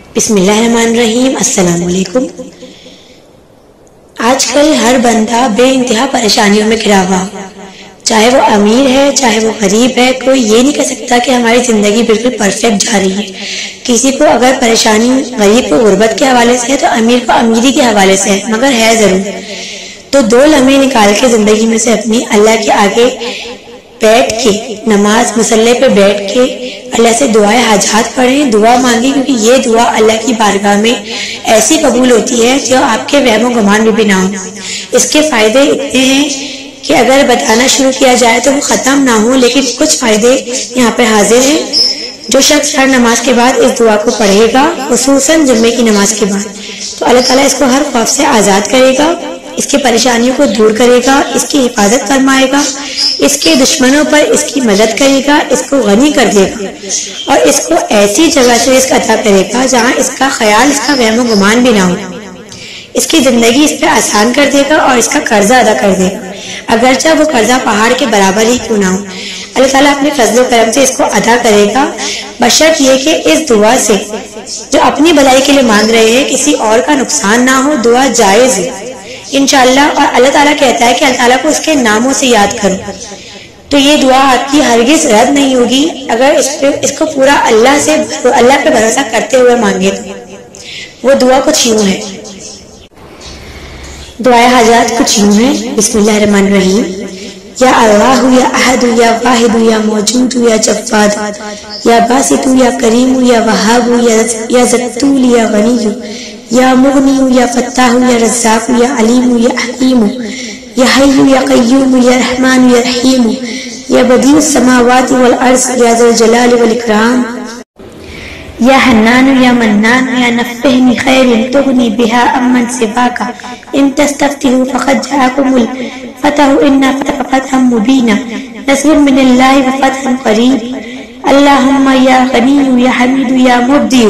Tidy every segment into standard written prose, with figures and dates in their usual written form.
بسم اللہ الرحمن الرحیم۔ السلام علیکم۔ آج کل ہر بندہ بے انتہا پریشانیوں میں گھرا ہوا، چاہے وہ امیر ہے چاہے وہ غریب ہے، کوئی یہ نہیں کہہ سکتا کہ ہماری زندگی بالکل پرفیکٹ جا رہی ہے۔ کسی کو اگر پریشانی غریب کو غربت کے حوالے سے ہے تو امیر کو امیری کے حوالے سے ہے، مگر ہے ضرور۔ تو 2 لمحے نکال کے زندگی میں سے اپنی اللہ کے آگے بیٹھ کے، نماز مصلی پہ بیٹھ کے اللہ سے دعائیں حاجات پڑھیں، دعا مانگیں، کیونکہ یہ دعا اللہ کی بارگاہ میں ایسی قبول ہوتی ہے جو آپ کے وہم و گمان میں بھی نہ ہو۔ اس کے فائدے اتنے ہیں کہ اگر بتانا شروع کیا جائے تو وہ ختم نہ ہو، لیکن کچھ فائدے یہاں پہ حاضر ہیں۔ جو شخص ہر نماز کے بعد اس دعا کو پڑھے گا، خصوصاً جمعے کی نماز کے بعد، تو اللہ تعالیٰ اس کو ہر خوف سے آزاد کرے گا، اس کی پریشانیوں کو دور کرے گا، اس کی حفاظت فرمائے گا، اس کے دشمنوں پر اس کی مدد کرے گا، اس کو غنی کر دے گا اور اس کو ایسی جگہ سے رزق عطا کرے گا جہاں اس کا خیال، اس کا وہم و گمان بھی نہ ہو۔ اس کی زندگی اس پہ آسان کر دے گا اور اس کا قرضہ ادا کر دے گا، اگرچہ وہ قرضہ پہاڑ کے برابر ہی کیوں نہ ہو۔ اللہ تعالیٰ اپنے فضل و کرم سے اس کو ادا کرے گا، بشرط یہ کہ اس دعا سے جو اپنی بھلائی کے لیے مانگ رہے ہیں کسی اور کا نقصان نہ ہو۔ دعا جائز ہے انشاءاللہ، اور اللہ تعالیٰ کہتا ہے کہ اللہ تعالیٰ کو اس کے ناموں سے یاد کرو، تو یہ دعا آپ کی ہرگز رد نہیں ہوگی اگر اس کو پورا اللہ پہ بھروسہ کرتے ہوئے مانگے تو۔ وہ دعا کچھ یوں ہے، دعائے حاجات کچھ یوں ہے۔ بسم اللہ الرحمن الرحیم۔ یا اللہ یا احد یا واحد یا موجود یا جواد یا باسط یا کریم یا وہاب یا ذطول یا غنی یا مغنی یا فتاح یا رزاق یا علیم یا حکیم یا حی یا قیوم یا رحمان یا رحیم یا بدیع السماوات والارض یا ذی الجلال والاکرام یا حنان یا منان یا نفہنی خیر تغنی بہا امن سواک ان تستفتحوا فقد جاءکم الفتح انا فتحا مبینا نصر من اللہ وفتح قریب اللہم یا غنی یا حمید یا مبدی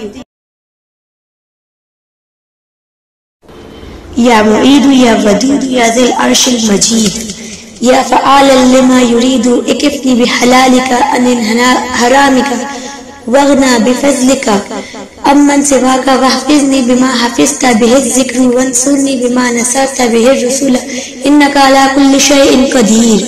یا معید یا ودود یا ذی العرش المجید یا فعالا لما یرید اکفنی بحلالک عن حرامک واغنا بفضلک امن سواک واحفظنی بما حفظت به الذکر وانصرنی بما نصرت به الرسول انک علی کل شیء قدیر۔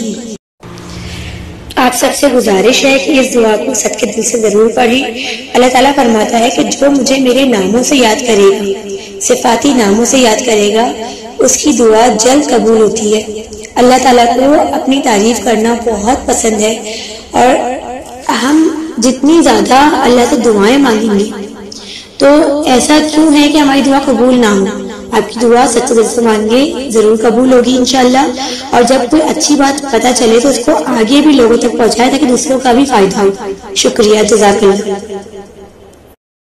آپ سب سے گزارش ہے کہ اس دعا کو صدقے دل سے ضرور پڑھیں۔ اللہ تعالیٰ فرماتا ہے کہ جو مجھے میرے ناموں سے یاد کرے گا، صفاتی ناموں سے یاد کرے گا، اس کی دعا جلد قبول ہوتی ہے۔ اللہ تعالیٰ کو اپنی تعریف کرنا بہت پسند ہے، اور ہم جتنی زیادہ اللہ سے دعائیں مانگیں گے تو ایسا کیوں ہے کہ ہماری دعا قبول نہ ہو؟ آپ کی دعا سچے دل سے مانگے ضرور قبول ہوگی انشاءاللہ، اور جب کوئی اچھی بات پتہ چلے تو اس کو آگے بھی لوگوں تک پہنچائے تاکہ دوسروں کا بھی فائدہ ہو۔ شکریہ، جزاک اللہ۔